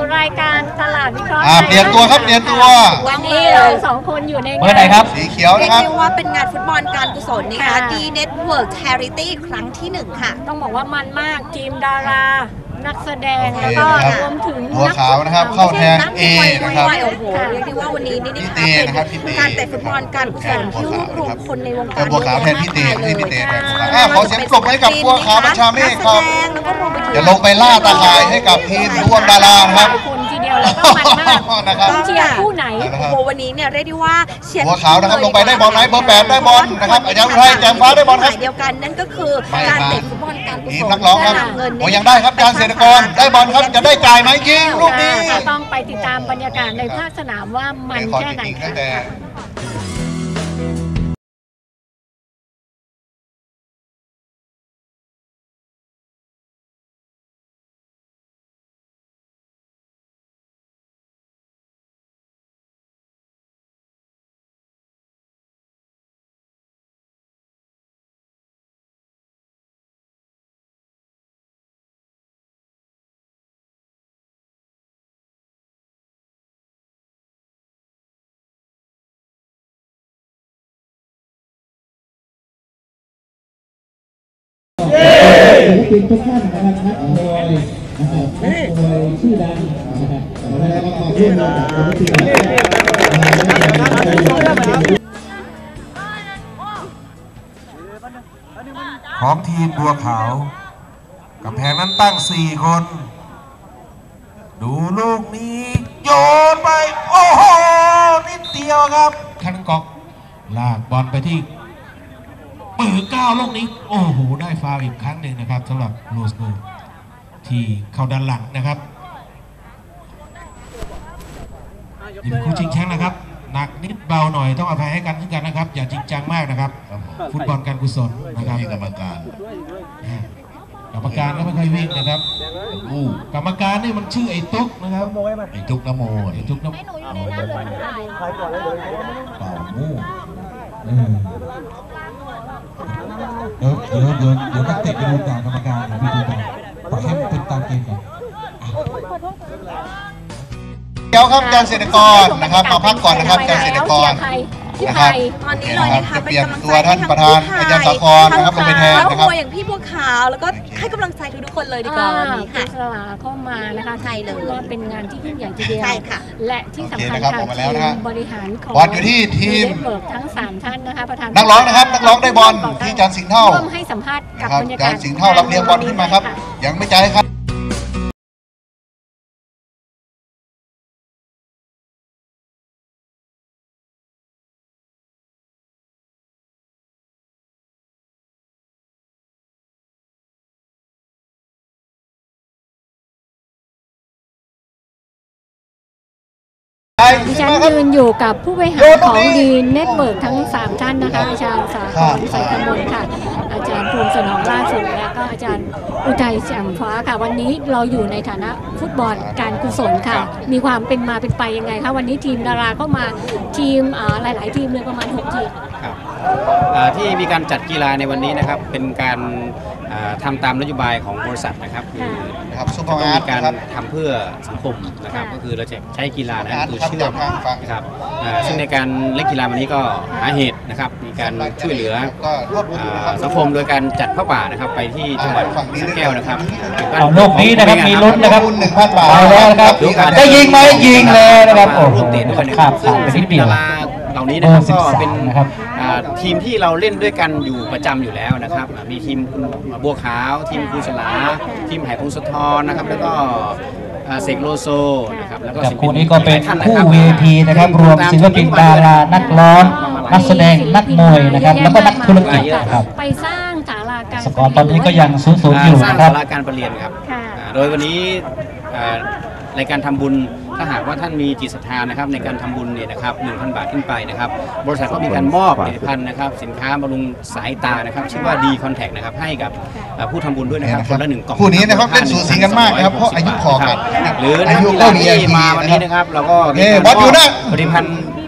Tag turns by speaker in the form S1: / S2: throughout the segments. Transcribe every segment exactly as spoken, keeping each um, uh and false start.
S1: รายการตลาดวิเคราะห์
S2: เปลี่ยนตัวครับเปลี่ยนตัว
S1: วันนี้เราสองคนอยู่ใน
S3: เบอร์ไหนครับ
S2: สีเขียวนะครับ
S4: เรียกได้ว่าเป็นงานฟุตบอลการกุศลนะคะ ดี Network Charity ครั้งที่หนึ่งค่ะ
S1: ต้องบอกว่ามันมากทีมดารานักแสดงแล้วก็รวมถึง
S2: บัวขาวนะครับเข้าแทนเอนะครับ
S4: โอ้โหเรียกได้ว่าวันนี้นี่นะคะเป็นการเตะฟุตบอลการกุศลที่รวบรวมคนในวงการ
S2: บัวขาวแทนพี่เตที่พี่เตแทนขอเสียงปรบมือให้กับบัวขาวบัญชาเมฆครับจะลงไปล่าตาข่ายให้กับทีมรวมดาราครับ
S1: คนทีเดียวแล้วก็มันมากต้องเชียร์คู่ไหน
S4: โอ้โหวันนี้เนี่ยเรียกได้ว่าเชียร์
S2: บัวขาวนะครับลงไปได้บอลไหนเบอร์แปดได้บอลนะครับอาจารย์อุทัยแจมฟ้าได้บอลครับ
S4: เดียวกันนั่นก็คือการเตะฟุตบอลการกุศล
S2: ทีมนักร้องครับโอ้ยังได้ครับการเศรษฐกรได้บอลครับจะได้จ่ายไหมยิงลูกนี้
S1: ต้องไปติดตามบรรยากาศในภาคสนามว่ามันแค่ไหน
S5: ศิลปินทุกท่านนะครับนักมวยนะครับนักมวยชื่อดังนะครับแล้วก็มาร่วมงานกับศิลปิน
S6: ของทีมบัวขาวกำแพงนั้นตั้งสี่คนดูลูกนี้โยนไปโอ้โหนิดเดียวครับคันกอกลากบอลไปที่ปืนเก้าลูกนี้โอ้โหได้ฟาวล์อีกครั้งหนึ่งนะครับสำหรับโรสโกที่เข้าด้านหลังนะครับนี่เป็นคู่ชิงแชมป์นะครับหนักนิดเบาหน่อยต้องอภัยให้กันทุกกันนะครับอย่าจริงจังมากนะครับฟุตบอลการกุศลนะครับ
S2: กรรมการ
S6: กรรมการก็ไม่ค่อยวิ่งนะครับกรรมการนี่มันชื่อไอ้ตุ๊กนะครับ
S2: ไอ้ตุ๊กนโม
S6: ไอ้ตุ๊กนโมเป่ามู่เดี๋ยวเดี๋ยวเดี๋ยวเดี๋ยวนักเตะไปดูจากกรรมการเดี๋ยวไปดูกันปล่อยให้มันเป็นตามเกมก่อน
S2: เดี๋ยวครับการเศรษฐกรนะครับมาพักก่อนนะครับการเศรษฐกรนะครับ
S4: ตอนนี้เลยนะคะ
S2: จะเปลี่ยนตัวท่านประธานอาจารย์สาครนะครับลงไปแทนนะครับ
S4: อย่างพี่บัวขาวแล้วก็ให้กำลังใจทุกคนเลยดีกว่าวันนี้ค่ะ
S1: สลาเข้ามานะคะ
S4: ใช่เลย
S1: ว่าเป็นงานที่ยิ่งใหญ่ทีเดียว
S4: ใช่ค่ะ
S1: และที่สำคัญค่ะทีมบริหารของ
S2: บอลอยู่ที่ทีม
S1: เบิร์กทั้งสามท่านนะคะประธาน
S2: นักร้องนะครับนักร้องได้บอลที่อาจารย์สิงห์เท่า
S1: ร่วมให้สัมภาษณ์กับบรรยากาศ
S2: อาจารย์สิงห์เท่ารับเลี้ยงบอลขึ้นมาครับยังไม่ใจครับ
S1: ดิฉันยืนอยู่กับผู้บริหารของดีเน็ตเวิร์กทั้งสามท่านนะคะอาจารย์สาครใส่กมลค่ะอาจารย์ภูมิสนองล่าสุดและก็อาจารย์อุทัยแจ่มฟ้าค่ะวันนี้เราอยู่ในฐานะฟุตบอลการกุศลค่ะมีความเป็นมาเป็นไปยังไงคะวันนี้ทีมดาราเข้ามาทีมหลายๆทีมเลยประมาณหกทีม
S7: ที่มีการจัดกีฬาในวันนี้นะครับเป็นการทำตามนโยบายของบริษัทนะครับคือต้องมีการทำเพื่อสังคมนะครับก็คือเราจะใช้กีฬานั้นคือเชื่อมนะครับซึ่งในการเล่นกีฬาวันนี้ก็หาเหตุนะครับมีการช่วยเหลือสังคมโดยการจัดผ้าป่านะครับไปที่จังหวัดสระแก้วนะครับ
S3: เอาลูกนี้นะครับมีลุ้นนะครับหนึ่งพันบาทแล้วนะครับได้ยิงไหมยิงเลยนะครับโอ้โหขาดขาดไปนิดเดียว
S7: เหล่านี้นะครับก็เป็นทีมที่เราเล่นด้วยกันอยู่ประจำอยู่แล้วนะครับมีทีมบัวขาวทีมครูสลาทีมไหพงศธรนะครับแล้วก็เสกโลโซนะครับแล้วก็
S3: คู่นี้ก็เป็นคู่ วี ไอ พี นะครับรวมศิลปินดารานักร้องนักแสดงนักมวยนะครับแล้วก็นักธุรกิจนะครับ
S1: ไปสร้างศาลาการ
S3: สกอร์ตอนนี้ก็ยังศูนย์ศูนย์อยู่นะครับ
S7: ศาลาการประเรียนครับโดยวันนี้ในการทำบุญถ้าหากว่าท่านมีจิตศรัทธานะครับในการทำบุญเนี่ยนะครับ หนึ่งพัน บาทขึ้นไปนะครับบริษัทก็มีการมอบผลิตภัณฑ์นะครับสินค้าบำรุงสายตานะครับชื่อว่าดีคอนแทคนะครับให้กับผู้ทำบุญด้วยนะครับคนละหนึ่งกล่อง
S2: คู่นี้นะครับเล่นสูสีกันมากนะครับเพราะอายุพอกัน
S7: หรืออายุก็มีมาวันนี้นะครับเราก็มีการมอบผลิตภัณฑ์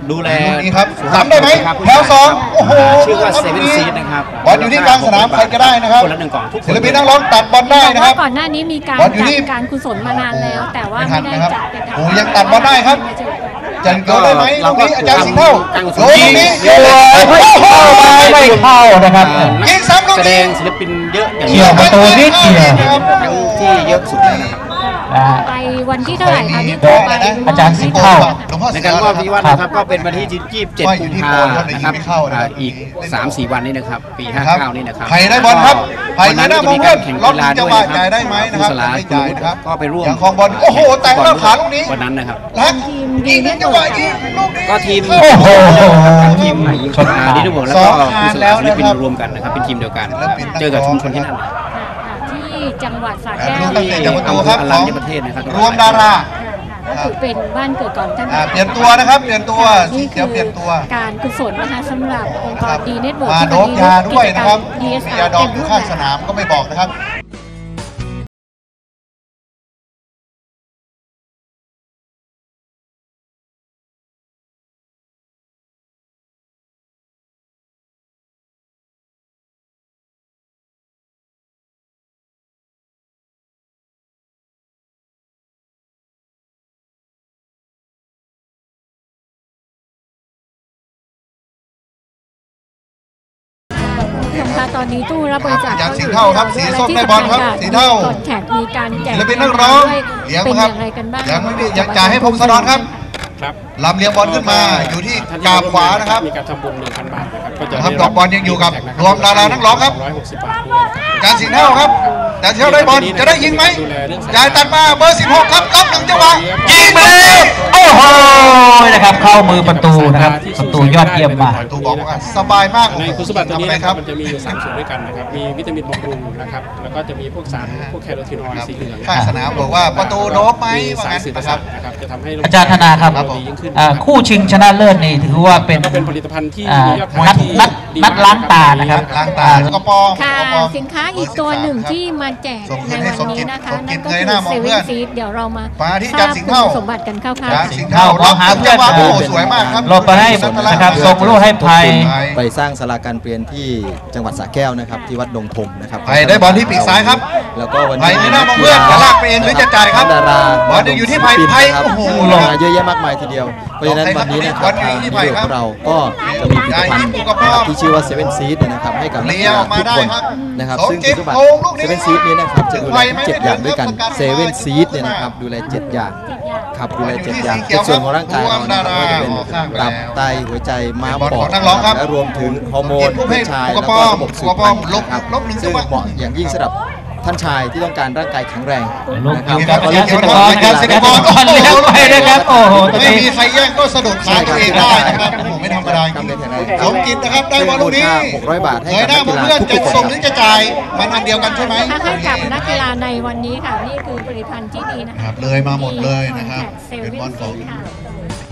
S7: ดูแล
S2: ลูกนี้ครับสามได้ไหมแถวสองโอ้โห
S7: ชื่อว่าเซเว่นซีดนะครับ
S2: บอลอยู่ที่กลางสนามใครก็ได้นะครับ
S7: คนละหนึ่งกล่องทุกคน
S2: ศิลปินนักร้องตัดบอลได้นะครับ
S1: ก่อนหน้านี้มีการ
S2: บอลอยู่
S1: จั
S2: นี่
S1: ดการกุศลมานานแล้ว แต่ว่า
S2: ไม่ทั
S1: ไม่
S2: น
S1: ได้
S2: นะครับ
S1: จัดเป็น
S2: โอ้ยังตัดบอลได้ครับจะโยนได้ไหมลูกนี้อาจารย์สิงห์เท่า
S7: การกุศ
S2: โย
S7: ล
S2: นลูกนี้
S3: โยนไม่เข้ามาไม่เข้านะครับ
S2: ยิงซ้ำลูก
S7: แสด
S2: นี้
S7: งศิลปินเยอะอย่าง
S3: เกี่ยวประตูนิดเดียว
S7: ทั้งที่เยอะสุดแล้วนะครับ
S3: นะฮะ
S1: ไปวันที่เท่าไหร่คะที่
S3: โดย
S1: ไป
S3: อาจารย์สิงห์เท่า
S7: ในการมอบที่วัดนะครับก็เป็นวันที่ยี่สิบเจ็ดกุมภาพันธ์นะครับอ่าอีก สามสี่ วันนี้นะครับปีห้าเก้านี่นะครับ
S2: ใครได้บอลครับใคร
S7: วัน
S2: ได้
S7: นั้น
S2: หน้า
S7: จะ
S2: มอง
S7: มี
S2: เพื่
S7: กา
S2: อน
S7: รแข่ง
S2: รอบ
S7: กีฬา
S2: นี้จะ
S7: ด้วย
S2: ว่า
S7: นะค
S2: จ่า
S7: รับ
S2: ยได้ไหมนะครับ
S7: ครูสลา
S2: ไม่จ่ายนะครับ
S7: ก็ไปร่วม
S2: อย่างของบอลโอ้โหแต่งแล้วขาลูกนี้
S7: วันนั้นนะครับ
S2: และอีกหนึ่งจังหวะยิงลูกนี้
S7: ก็ทีม
S3: โอ้โห
S7: ทีม
S3: ชน
S7: อ่า
S3: ขา
S7: ดินเวิร์กแล้ว
S2: ส
S7: ก็
S2: อง
S7: ครูส
S2: แล้
S7: ลาว ศิลปิน
S2: นะครับ
S7: รวมกันนะครับเป็นทีมเดียวกัน
S2: ศิลปินนักร้อง
S7: เจอกับชุมชนที่นั่น
S1: ที่จังหวัดสระ
S2: แต่
S1: แก้
S2: ลู
S1: ว
S2: กตั้งแต่จากประตูครับ
S7: อ
S2: ข
S7: ลั
S2: อง
S7: ญญประเทศนะครับ
S2: รวมดารา
S1: ก็ถือเป็นบ้านเกิดของท่าน
S2: อ่าเปลี่ยนตัวนะครับเปลี่ยนตัวสี
S1: นี่
S2: เขียวเปลี่ยนตัว
S1: การกุศลนะคะสำหรับองค์กรดีเน็ตเวิร์ก
S2: มา
S1: ที่
S2: โดบยาด้วยนะครับ
S1: ดี
S2: มี
S1: เอส
S2: ยาดองอยู่ข้างสนามก็ไม่บอกนะครับ
S1: ค่ะตอนนี้ตู้รับบริจาค
S2: อาจารย์สิงห์เท่าครับสีส้มได้บอลครับสีเท่า
S1: คอนแทคมีการแจก
S2: ศิลปินนักร้อง
S1: ด้วย
S2: เลี้ยง
S1: เป็น
S2: ค
S1: อ
S2: รับ
S1: ย่างไรกันบ้าง
S2: ยังไม่ได้ยังจ่ายให้พงศธรครับ
S8: ครับ
S2: ลำเลียงบอลขึ้นมาอยู่ที่กาบขวานะครับ
S8: มีการทำบุญหนึ่งพันบาทนะครับก็จะ
S2: นะครับดอกบอลยังอยู่กับรวมดารานักร้องครับ
S8: ร้อยหกสิบบาทด้วย
S2: อาจารย์สิงห์เท่าครับอาจารย์สิงห์เท่าได้บอลจะได้ยิงไหมจ่ายตัดมาเบอร์สิบหกครับรับหนึ่งจังหวะยิงไปเลย
S3: โอ้โหนะครับเข้ามือประตูนะครับประตูยอดเยี่ยมมาก
S2: ประตูบอกว่าสบายมาก
S8: ในคุณสมบัติตัวนี้
S2: ทำอะไร
S8: นะ
S2: ค
S8: ค
S2: รั
S8: รับบ มันจะมีอยู่สามส่วนด้วยกันนะครับมีวิตามินบำรุงนะครับแล้วก็จะมีพวกสารพวกแคโรทีนอยด์สีเหลือง
S2: ข้างสนามบอกว่าประตูโดบไหม
S8: มี
S2: ว่า
S8: สาร
S2: งั้น
S8: สื่อประ
S2: นะค
S8: สา
S2: รับ
S8: ทนะครับจะทำให้
S3: อาจารย์ธนาครับ
S8: เราดียิ่งขึ้น
S3: อ่าคู่ชิงชนะเลิศนี่ถือว่าเป็น
S8: ก็เป็นผลิตภัณฑ์ที่
S3: อ่า
S8: มียอดขาย
S3: นัด
S8: ที่
S3: นัด
S8: ดี
S3: นัด
S8: มก
S3: ล้างตานะครับ
S2: ล้างตาแล้วก็ปอง
S1: ค่ะ
S2: กระป๋อง
S1: สินค้าอีกตัวหนึ่งที่มาแจก
S2: ส่ง
S1: ใน
S2: ให้
S1: วัน
S2: สมจิ
S1: นี้
S2: ต
S1: นะคะ
S2: สมจิ
S1: นั่
S2: ต
S1: นก็
S2: เงย
S1: คือ
S2: หน้ามอง
S1: เซ
S2: เพื่
S1: เว่
S2: อน
S1: นซีดเดี๋ยวเรามา
S2: มาที่
S1: ท
S2: อาจารย์สิงห์เท่า
S1: คุณสมบัติกันคร่าว
S2: อาจารย์
S1: ๆ
S2: สิงห์เท่า
S3: เราหา
S2: จังหวะ
S3: เพื่
S2: โอ้
S3: อน
S2: สวยมากครับ
S3: หลบไปให้นะครับส่งลูกให้ภัย
S9: ไปสร้างศาลาการเปลี่ยนที่จังหวัดสระแก้วนะครับที่วัดดงทมนะครับ
S2: ไปได้บอลที่ปีกซ้ายครับ
S9: แล้วก็วัน
S2: ไป
S9: นี้
S2: ในหน้ามองเพื่อนจะลากไปเองหรือจะจ่ายครับ
S9: ดารา
S2: บอลยังอยู่ที่ไผ่ไผ่
S9: ครับ
S2: โอ้โห
S9: ลงมาเยอะแยะมากมายทีเดียวเพราะฉะนั้นวันนี้นะครับ
S2: บอลอยู่ที่ไผ่
S9: ทาง
S2: ครับ
S9: เราก็จะมีผลิตภัณฑ์นะครับที่ชื่อว่าเซเว่นซีดนะครับให้กับนักกีฬาทุกคนนะครับซึ่งคุณสมบัติเซเว่นซีดนี้นะครับจะดูแลทั้งเจ็ดอย่างด้วยกันเซเว่นซีดเนี่ยนะครับดูแลเจ็ดอย่างครับดูแลเจ็ดอย่างเจ็ดส่วนของร่างกายเรานะครับไม่ว่าจะเป็นตับไตหัวใจม้ามปอดและรวมถึงฮอร์โมนเพศชายแล้วก็ระบบสืบพันธุ์นะครับซึ่งเหมาะอย่างยิ่งสำหรับท่านชายที่ต้องการร่างกายแข็งแรง
S3: ลูก
S9: นะค
S3: อ
S9: รับ
S3: ยู่กับอาจารย์สิงห์กรนะครับสิงห์กรเลี้ยงไปนะครับโอ้โหตอน
S2: ไม่
S3: นี้
S2: มีใครแย่งก็สะดุดขาตัวเองได้นะครับผมไม่ธรรมดาจริงสมจิตนะครับได้บอลลูกนี้
S9: หกร้อยบาทให้
S2: เงย
S9: กับ
S2: หน้า
S9: นัก
S2: ม
S9: กี
S2: อง
S9: ฬา
S2: เพื่อน
S9: ทุกๆคนครับ
S2: จะส่งหรือจะจ่ายมันอันเดียวกันใช่ไหม
S1: ถ้าให้กับนักกีฬาในวันนี้ค่ะ นี่คือผลิตภัณฑ์ที่ดีนะ
S2: ค
S1: คะ
S2: รับเลยมาหมดเลยนะครับ
S1: เซ
S2: เป็น
S1: เว่
S2: บอล
S1: น
S2: ขอ
S1: ซี
S2: ง
S1: ค่ะ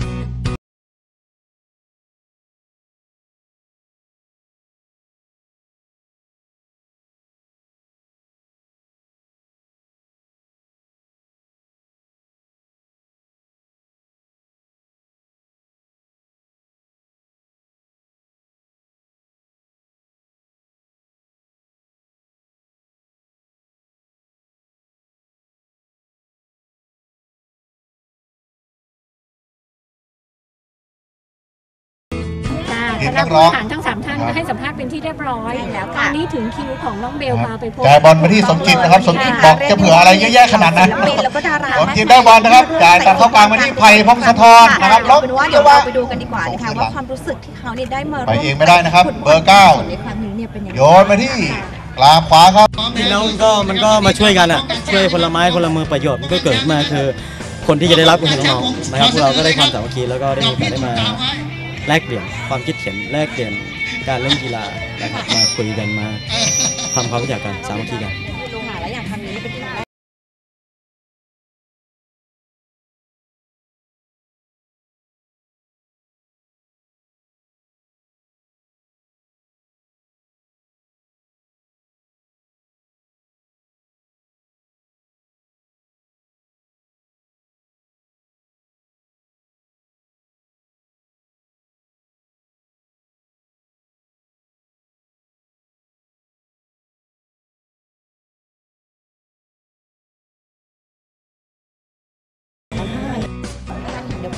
S1: คณะผู้บริหารทั้งสามท่านให้สัมภาษณ์เป็นที่เรียบร้อยแล้วคราวนี้ถึงคิวของน้องเบลมาไปพบ
S2: จ่ายบอลมาที่สมจิตนะครับสมจิตบอกจะเผื่ออะไรเยอะแยะขนาดนั้น
S4: ศิลปินแล้วก็ดารา
S2: สมจิตได้บอลนะครับจ่ายตัดเข้ากลางมาที่ไผ่พงศธรนะครับ
S4: เอาเป็นว่าเดี๋ยวเราไปดูกันดีกว่านะคะว่าความรู้สึกที่เขาเนี่ยได้มาร่วม
S2: ไปเองไม่ได้นะครับเบอร์เก้า
S4: ในครั้งนี้เนี่ยเป็นยังไง
S2: โยนมาที่กลางขวาครับ
S10: แล้วก็มันก็มาช่วยกันอ่ะช่วยคนละไม้คนละมือประโยชน์มันก็เกิดมาคือคนที่จะได้รับก็คือน้องๆนะครับพวกเราก็ได้ความสามัคคีแล้วก็ได้มีโอกาสได้มาแลกเปลี่ยนความคิดเห็นแลกเปลี่ยนการเล่นกีฬานะครับมาคุยกันมาทำความรู้จักกันสามัคคีกัน
S4: ดูหาแล้วอยากทำนี้เป็นครั้งแรก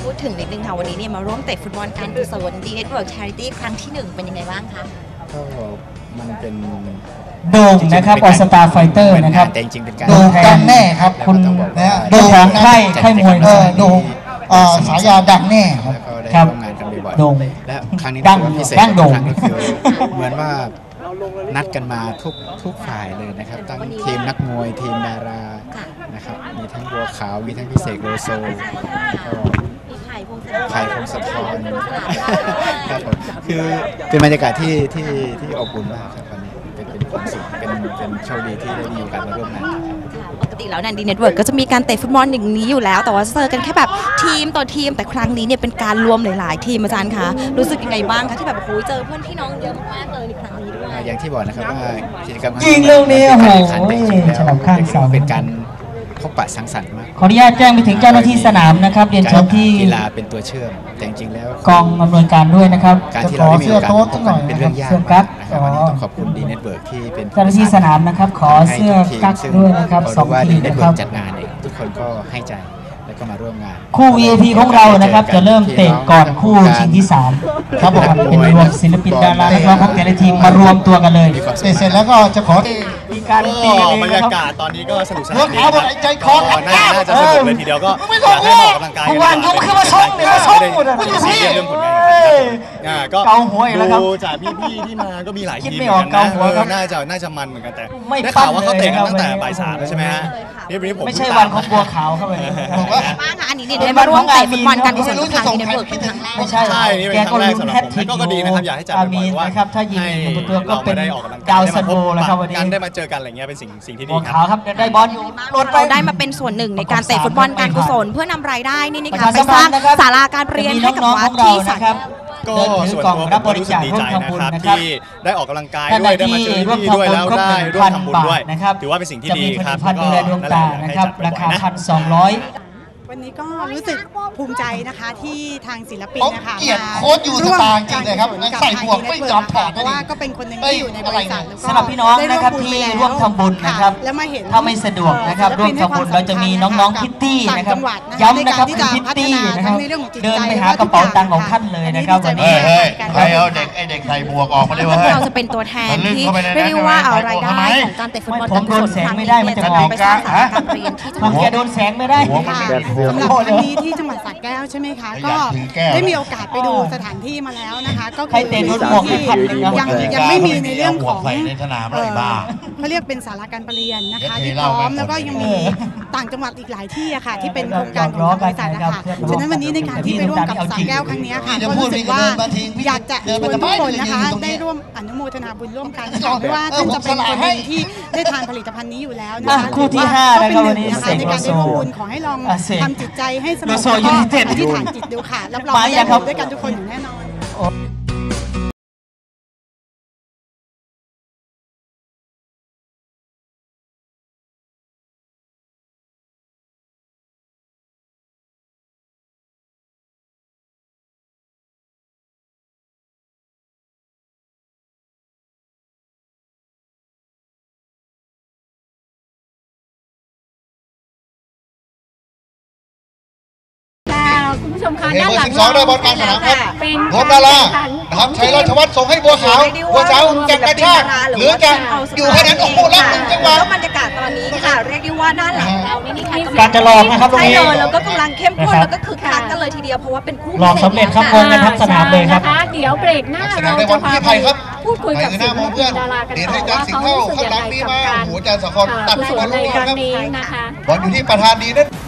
S4: พูดถึงนิดนึงค่ะวันนี้เนี่ยมาร่วมเตะฟุตบอลการกุศล ดี เน็ตเวิร์ค Charity ครั้งที่หนึ่งเป็นยังไงบ้างคะ
S11: ก็มันเป็น
S3: โด่งนะครับออสตาไฟเตอร์นะครับ
S11: แต่จริงๆเป็นการ
S3: โด่งดังแน่ครับคุณโด่งของค่ายค่ายมวยเออโด่งสายาดังแน่ครับ
S11: ร่วมงานกันบ่อยๆ
S3: โด่ง
S11: และครั้งนี้
S3: ดัง
S11: พิเศษ
S3: ดังโด่ง
S11: ครั้งนี้คือเหมือนว่านัดกันมาทุกทุกฝ่ายเลยนะครับทั้งทีมนักมวยทีมดารานะครับมีทั้งบัวขาวมีทั้งพิเศษโลโซไข่พงศธรครับผมคือเป็นบรรยากาศที่ที่ที่อบอุ่นมากครับวันนี้เป็นเป็นความสุขเป็นเป็นโชคดีที่ได้มีโอกาสมาร่วมงาน
S4: ปกติแล้วเนี่ย ดี เน็ตเวิร์ค ก็จะมีการเตะฟุตบอลอย่างนี้อยู่แล้วแต่ว่าเจอกันแค่แบบทีมต่อทีมแต่ครั้งนี้เนี่ยเป็นการรวมหลายๆทีมอาจารย์คะรู้สึกยังไงบ้างคะที่แบบโอ้โหเจอเพื่อนพี่น้องเยอะมากๆเลยในครั้งนี้ด้วย
S11: อย่างที่บอกนะครับว่ากิจกรรม
S3: จริงเรื่องนี้โอ้โหฉลองข้างเสา
S11: เป็นการพบปะสังสรรค์มาก
S3: ขออนุญาตแจ้งไปถึงเจ้าหน้าที่สนามนะครับเรียนเชิญที่
S11: กีฬาเป็นตัวเชื่อมแต่จริงๆแล้ว
S3: กองอำนวยการด้วยนะครับ
S11: การที่เราได้มีโอกาสพบกันเป็นเรื่องยากนะครับวันนี้ต้องขอบคุณดีเน็ตเวิร์กที่เป็น
S3: เจ้าหน้าที่สนามนะครับขอเสื้อกั๊กด้วยนะครับสองทีนะครับ
S11: จัดงานเองทุกคนก็ให้ใจแล้วก็มาร่วมงาน
S3: คู่ วี ไอ พี ของเรานะครับจะเริ่มเตะก่อนคู่ชิงที่สามครับผมเป็นรวมศิลปินดารานักร้องของแต่ละทีมมารวมตัวกันเลยเสร็จแล้วก็จะขอมีการตี
S12: บรรยากาศตอนนี้ก็สนุกสนานดี
S3: ครับใจคอครับ
S12: น่าจะสนุกเลยทีเดียวก็อยากให้ออกกำลังกาย
S3: กันวันยุ่งคือมาชกเนี่ยมาชกหมด
S12: ไม่ได้ซีเรียสเรื่องผลงานก็ดูจากพี่ๆที่มาก็มีหลายทีมเหมือนกันนะน่าจะน่าจะมันเหมือนกันแต่ได้ข่าวว่าเขาเตะกันตั้งแต่บ่ายสามแล้วใช่ไหมฮะนี่วันนี้ผม
S3: ไม่ใช่วันของบัวขาวเข้าไป
S4: บอกว่าบ้างค่ะอันนี้เนี่ยได้มาร่วมเตะฟุตบอลการกุศลทางดีเน็ตเวิร์คเป็นครั้งแรก
S3: ไม่ใช่
S12: ใช่นี่เป็นครั้งแรกสำหรับผมก็ดีนะครับอยากให้จัดบ่อยๆว่า
S3: ถ้ายิงประตูก็เป็นดาวซันโบแล้วครับวันนี้
S12: การได้มาเจอกันอะไรเงี้ยเป็นสิ่งสิ่งที่ดี
S3: ครับครับได้บอลอยู่
S4: รถเราได้มาเป็นส่วนหนึ่งในการเตะฟุตบอลการกุศลเพื่อนำรายได้นี่นะคะไปสร้างศาลาการเรียนให้กับวัดที่สัตว์
S12: ก็ส่วนตัวผมก็รู้สึกดีใจนะครับที่ได้ออกกำลังกายด้วยได้มาเจอพี่ด้วยแล้วได้ร่วมทำบุญด้วยถือว่าเป็นสิ่งที่ดีครับ
S3: ก็นั่นแหละนะครับราคาพันสองร้อย
S13: วันนี้ก็รู้สึกภูมิใจนะคะที่ทางศิลปินนะคะ
S2: เกียรติโค้ชอยู่สตางค์จริงเลยครับใส่หมวกไม่ยอมถอด
S13: เพราะว่าก็เป็นคนหนึ่งที่อยู่ในบริษัทแล้วก็
S3: สำหรับพี่น้องนะครับที่ร่วมทำบุญนะครับ
S13: แล้วมาเห็น
S3: ถ้าไม่สะดวกนะครับร่วมทำบุญเราจะมีน้องๆคิตตี้นะครับย้ำนะครับคือคิตตี้นะครับเดินไปหากระเป๋าตังค์ของท่านเลยนะครับวันนี้
S2: ใครเอาเด็กไอเด็กใส่หมวกออกมาเลยว่า
S4: เราจะเป็นตัวแทนที่เรียกว่ารายได้ของการเตะฟุตบอลการกุศลครั้งนี้เนี่ยจะไปสร้างศาลาการเรียนที่จังหวัด
S3: แกโดนแสงไม่ได้
S13: สำหรับวันนี้ที่จังหวัดสระแก้วใช่ไหมคะก็ได้มีโอกาสไปดูสถานที่มาแล้วนะคะก็คือที่ยังยังไม่มีในเรื่องของเขาเรียกเป็นศาลาการประเรียนนะคะที่พร้อมแล้วก็ยังมีต่างจังหวัดอีกหลายที่อะค่ะที่เป็นโครงการของบริษัทนะคะฉะนั้นวันนี้ในการที่ไปร่วมกับสระแก้วครั้งนี้ค่ะก็รู้สึกว่าอยากจะชวนทุกคนนะคะได้ร่วมอนุโมทนาบุญร่วมกันเพราะว่าท่านจะเป็นคนหนึ่งที่ได้ทานผลิตภัณฑ์นี้อยู่แล้วนะคะ
S3: คู่ที่ห้านะครับวันนี้
S13: ในการได้ร่วมบุญขอให้ลองทำจิตใจให้สงบแล้วก็อธิษฐานจิตดูค่ะรับรองว่าได้บุญด้วยกันทุกคนอย่างแน่นอน
S1: คุณผู้ชมคะด้านหลัง
S2: สองได้บอลกลางสนามครับรวมดารานะครับชัยราชวัฒน์ส่งให้บัวขาวบัวขาวจะกระชากหรือจะอยู่แค่นั้นโอ้โหแล้วหนึ่งจังหวะ
S4: บรรยากาศตอนนี้ค่ะเรียกได้ว่าด้านหลังเรานี่นี่
S3: การจะลองนะครับตรงนี้
S4: ใช่เลยแล้วก็กำลังเข้มข้นแล้วก็คึกคักกันเลยทีเดียวเพราะว่าเป็นคู่
S3: ลองสำเร็จครับงงกันทั้งสนามเลยครับ
S1: เดี๋ยวเบรกหน้าเราจะพาไปพูดคุยกับศิลปินดารากันต่อว่าเขารู้สึกอย่างไรกับการ
S2: หัวใจสะคอนตัดบอลลูกครับ
S1: นะคะ
S2: บอลอยู่ที่ประธานดีนั่น